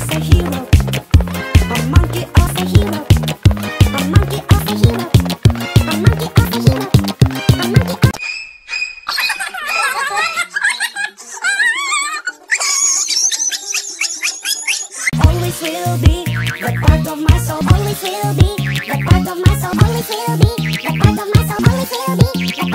a hero, a monkey of a hero, a monkey of a hero, a monkey of a hero, a monkey of always will be the part of my soul, always will be the part of my soul, always will be the part of my soul, always will be the